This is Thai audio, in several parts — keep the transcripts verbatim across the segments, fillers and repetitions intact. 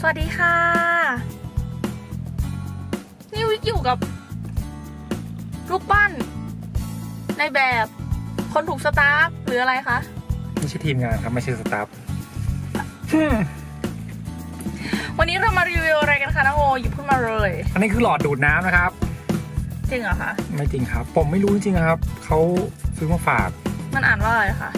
วัสดีค่ะนี่วิกอยู่กับลูกปั้นในแบบคนถูกสตาฟหรืออะไรคะไม่ใช่ทีมงานครับไม่ใช่สตาฟวันนี้เรามารีวิวอะไรกันคะน้าโอหยิบขึ้นมาเลยอันนี้คือหลอดดูดน้ำนะครับจริงเหรอคะไม่จริงครับผมไม่รู้จริงๆครับเขาซื้อมาฝากมันอ่านว่าอะไรคะ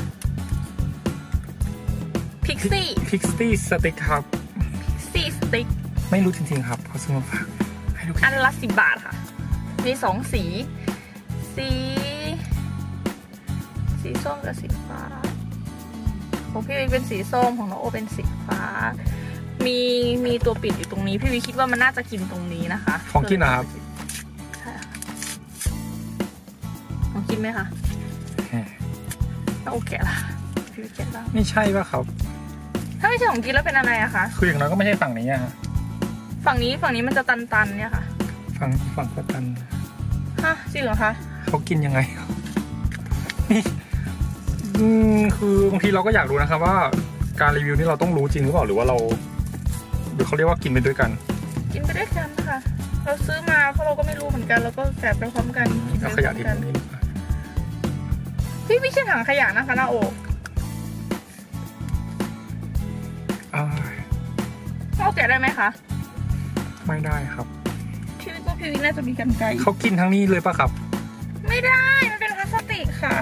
พิกซี่พิกซี่สติ๊กครับพิกซี่สติ๊กไม่รู้จริงๆครับเขาซื้อมาฝากให้ดูอันละสิบบาทค่ะมีสองสีสีสีส้มกับสีฟ้าของพี่วิเป็นสีส้มของน้องโอเป็นสีฟ้ามีมีตัวปิดอยู่ตรงนี้พี่วิคิดว่ามันน่าจะกินตรงนี้นะคะของกินนะครับใช่ค่ะของกินไหมคะน้องโอแกะละพี่วิแกะละไม่ใช่ป่ะครับถ้าไม่ใช่ของกินแล้วเป็นอะไรอะคะคืออย่างน้อยก็ไม่ใช่ฝั่งนี้อะฝั่งนี้ฝั่งนี้มันจะตันๆเนี่ยค่ะฝั่งฝั่งก็ตันฮะจริงเหรอคะเขากินยังไงนี่อืมคือบางทีเราก็อยากรู้นะครับว่าการรีวิวนี่เราต้องรู้จริงหรือเปล่าหรือว่าเราหรือเขาเรียกว่ากินไปด้วยกันกินไปด้วยกันค่ะเราซื้อมาเพราะเราก็ไม่รู้เหมือนกันเราก็แกะไปพร้อมกันเอาขยะทิ้งตรงนี้พี่ไม่ใช่ถังขยะนะคะนาโอเขาแกะได้ไหมคะไม่ได้ครับพี่วิก็พี่วิน่าจะมีกรรไกรเขากินทั้งนี้เลยป่ะครับไม่ได้มันเป็นพลาสติกค่ะ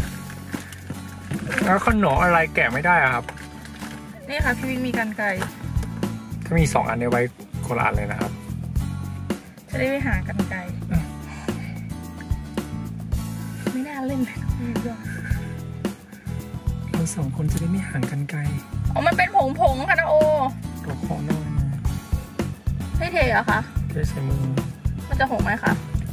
แล้วขนมอะไรแกะไม่ได้อะครับนี่ค่ะพี่วิมีกรรไกรถ้ามีสองอันนี้ไว้คนละอันเลยนะครับจะได้ไปหากรรไกรไม่น่าเล่นเลยเราสองคนจะได้ไม่ห่างกันไกลอ๋อมันเป็นผงผงค่ะนะโอตัวคอหน่อยให้เทเหรอคะเทใส่มือมันจะหกไหมคะ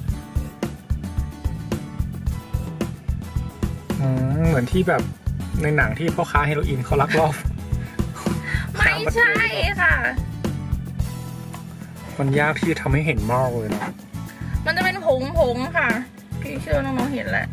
อืมเหมือนที่แบบในหนังที่พ่อค้าเฮโรอีนเขาลักลอบไม่ใช่ค่ะมันยากที่จะทำให้เห็นมากเลยนะมันจะเป็นผงผงค่ะพี่เชื่อน้องๆเห็นแหละ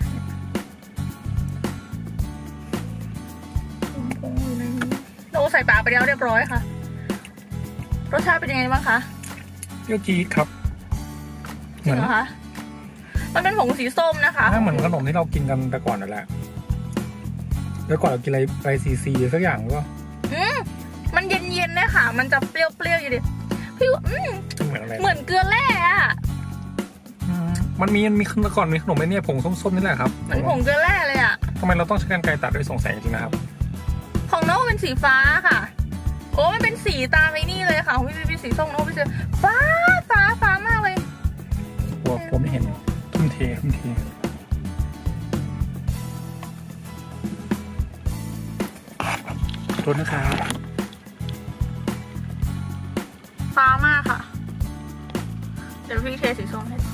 ผงอยู่ในนี้เราใส่ปากไปแล้วเรียบร้อยค่ะรสชาติเป็นยังไงบ้างคะเปรี้ยวจี๊ดครับจริงเหรอคะมันเป็นผงสีส้มนะคะน่าเหมือนขนมที่เรากินกันแต่ก่อนนั่นแหละแล้วก่อนเรากินอะไรไปซีซีสักอย่างหรือเปล่าอืมมันเย็นๆเลยค่ะมันจะเปรี้ยวๆอยู่ดิพี่อืมเหมือนอะไรเหมือนเกลือแร่อะมันมีมันมีก่อนมีขนมไอ้นี่ผงส้มๆนี่แหละครับเหมือนผงเกลือแร่เลยอะทำไมเราต้องใช้กรรไกรตัดด้วยสงสัยจริงๆนะครับของน้องเป็นสีฟ้าค่ะโอ้มันเป็นสีตามไอ้นี่เลยค่ะของพี่เป็นสีส้มน้องเป็นสีฟ้าฟ้าฟ้ามากเลยหัวผมไม่เห็นทุ่มเททุ่มเทรถนะครับฟ้ามากค่ะเดี๋ยวพี่เทสีส้มให้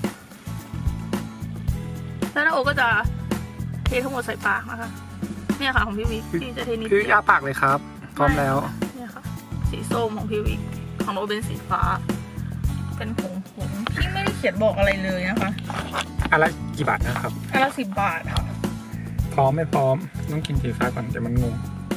แล้วน้าโอก็จะเททั้งหมดใส่ปากนะคะเนี่ยค่ะของพี่วิพี่จะเทนิดเดียวพี่อ้าปากเลยครับพร้อมแล้วเนี่ยค่ะสีส้มของพี่วิของโอเป็นสีฟ้าเป็นผงผงพี่ไม่ได้เขียนบอกอะไรเลยนะคะอันละกี่บาทนะครับอันละสิบบาทค่ะพร้อมไม่พร้อมต้องกินสีฟ้าก่อนเดี๋ยวมันงง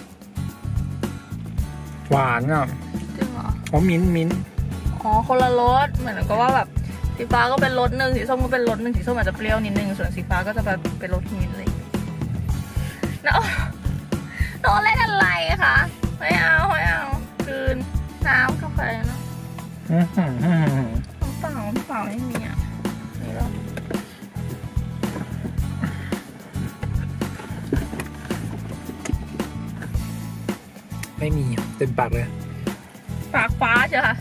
หวานอ่ะจริงเหรออ๋อมิ้นมิ้นอ๋อคนละรสเหมือนกับว่าแบบสีฟ้าก็เป็นรสหนึ่งสีส้มก็เป็นรสหนึ่งสีส้มอาจจะเปรี้ยวนิดนึงส่วนสีฟ้าก็จะแบบเป็นรสมิ้นเลยน้องน้องเล่นอะไรคะไม่เอาไม่เอาคืนน้ำกาแฟนะน้ำเปล่าน้ำเปล่าไม่มีอ่ะนี่หรอไม่มีเต็มปากเลยปากฟ้าใช่ค่ะ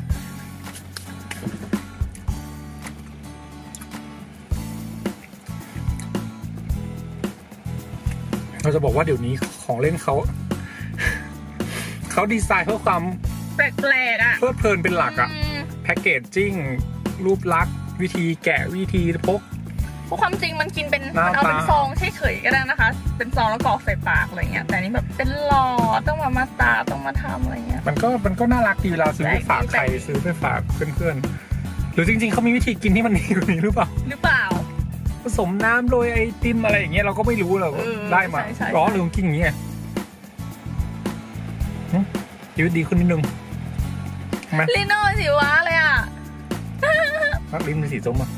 เราจะบอกว่าเดี๋ยวนี้ของเล่นเขาเขาดีไซน์เพื่อความแปลกๆอ่ะเพลิดเพลินเป็นหลักอ่ะแพ็กเกจจิ้งรูปลักษณ์วิธีแกะวิธีพกเพราะความจริงมันกินเป็นมันเอาเป็นซองเฉยๆก็ได้นะคะเป็นซองแล้วกรอกใส่ปากอะไรเงี้ยแต่นี้แบบเป็นหลอดต้องมามาตาต้องมาทำอะไรเงี้ยมันก็มันก็น่ารักดีเวลาซื้อไปฝากใครซื้อไปฝากเพื่อนๆหรือจริงๆเขามีวิธีกินที่มันดีกว่านี้หรือเปล่าหรือเปล่าผสมน้ำโรยไอติมอะไรอย่างเงี้ยเราก็ไม่รู้เราได้มาร้อนหรือกินอย่างเงี้ยชีวิตดีขึ้นนิดนึงไหมลิโน่สีว้าเลยอ่ะพักลิ้นเป็นสีส้มอ่ะ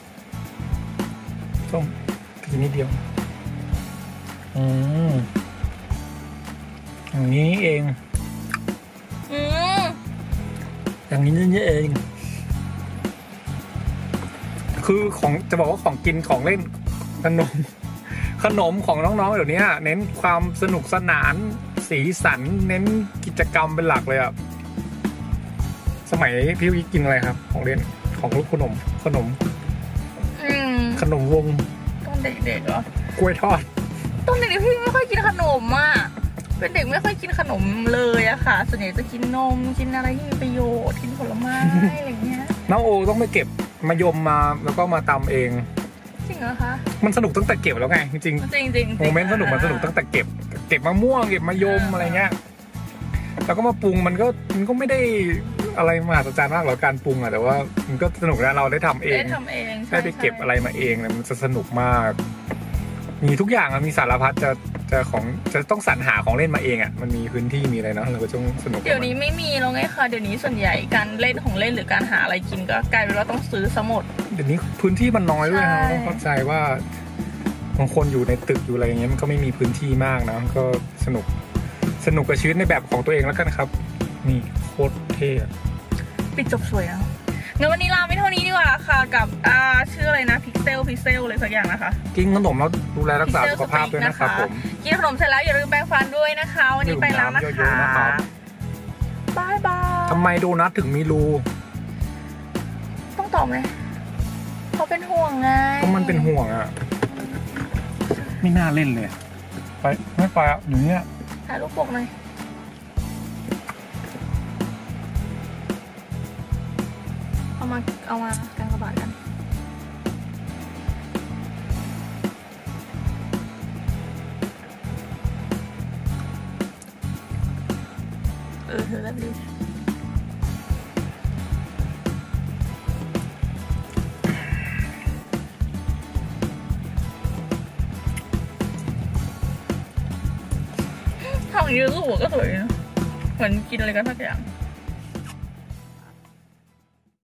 ส้มทีนิดเดียวอืมอย่างนี้เองอืมอย่างนี้นี่เอง คือของจะบอกว่าของกินของเล่นขนมขนมของน้องๆเดี๋ยวนี้เน้นความสนุกสนานสีสันเน้นกิจกรรมเป็นหลักเลยอ่ะสมัยพี่วิกินอะไรครับ ของเล่นของลูกขนมขนมอืมขนมวงตอนเด็กๆเหรอกล้วยทอดตอนเด็กๆพี่ไม่ค่อยกินขนมอ่ะเป็นเด็กไม่ค่อยกินขนมเลยอะค่ะส่วนใหญ่จะกินนมกินอะไรที่มีประโยชน์กินผลไม้อะไรอย่างเงี้ยน้องโอต้องไปเก็บมายมมาแล้วก็มาตำเองจริงเหรอคะมันสนุกตั้งแต่เก็บแล้วไงจริงจริงจริงๆโมเมนต์สนุกมันสนุกตั้งแต่เก็บ เก็บมะม่วงเก็บมายมอะไรเงี้ยแล้วก็มาปรุงมันก็มันก็ไม่ได้อะไรมหัศจรรย์มากหรอกการปรุงอะแต่ว่ามันก็สนุกนะเราได้ทำเองได้ทำเองใช่ได้ไปเก็บอะไรมาเองเนี่ยมันจะสนุกมาก มีทุกอย่างอะมีสารพัดจะจะของจะต้องสรรหาของเล่นมาเองอะมันมีพื้นที่มีอะไรเนาะเราก็ต้องสนุกกับมันเดี๋ยวนี้ไม่มีแล้วไงคะเดี๋ยวนี้ส่วนใหญ่การเล่นของเล่นหรือการหาอะไรกินก็กลายเป็นว่าต้องซื้อซะหมดเดี๋ยวนี้พื้นที่มันน้อยด้วยนะใช่ต้องเข้าใจว่าบางคนอยู่ในตึกอยู่อะไรอย่างเงี้ยมันก็ไม่มีพื้นที่มากนะก็สนุกสนุกกับชีวิตในแบบของตัวเองแล้วกันครับนี่โคตรเท่อะปิดจบสวยอ่ะงั้นวันนี้ลาไม่เท่านี้ดีกว่าค่ะกับอ่าชื่ออะไรนะพิกเซลพิกเซลอะไรสักอย่างนะคะกินขนมแล้วดูแลรักษาสุขภาพด้วยนะครับผมกินขนมเสร็จแล้วอย่าลืมแปรงฟันด้วยนะคะ วันนี้ไปแล้วนะดื่มน้ำเยคะอะๆนะครับบายบายทำไมโดนัทถึงมีรูต้องตอบไหมเขาเป็นห่วงไงก็มันเป็นห่วงอ่ะไม่น่าเล่นเลยไปไม่ไปอ่ะอยู่เนี้ยถ่ายรูปปกหน่อยเอามาเอามาการกระบาดกันเออเธอแบบนี้ทำอย่างนี้รู้สึกว่าก็สวยนะเหมือนกินอะไรกันสักอย่าง